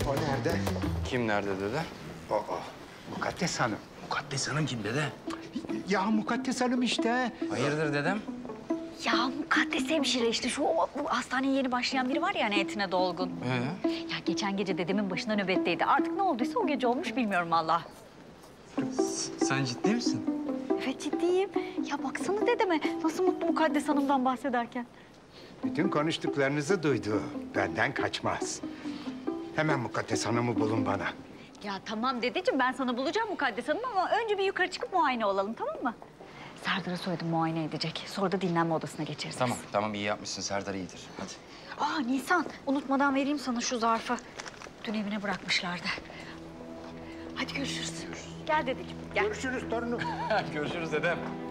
O nerede? Kim nerede dede? O. Mukaddes Hanım. Mukaddes Hanım kim dede? Ya Mukaddes Hanım işte. Hayırdır dedem? Ya Mukaddes hemşire işte bu hastaneye yeni başlayan biri var ya hani etine dolgun. Ya geçen gece dedemin başına nöbetteydi. Artık ne olduysa o gece olmuş bilmiyorum Allah. Sen ciddi misin? Evet ciddiyim. Ya baksana dedeme nasıl mutlu Mukaddes Hanım'dan bahsederken. Bütün konuştuklarınızı duydu. Benden kaçmaz. Hemen Mukaddes Hanım'ı bulun bana. Ya tamam dedeciğim ben sana bulacağım Mukaddes Hanım ama önce bir yukarı çıkıp muayene olalım tamam mı? Serdar'a söyledim muayene edecek. Sonra da dinlenme odasına geçeriz. Tamam iyi yapmışsın. Serdar iyidir. Hadi. Aa Nisan unutmadan vereyim sana şu zarfı. Dün evine bırakmışlardı. Hadi görüşürüz. Gel dedeciğim gel. Görüşürüz torunum. Görüşürüz dedem.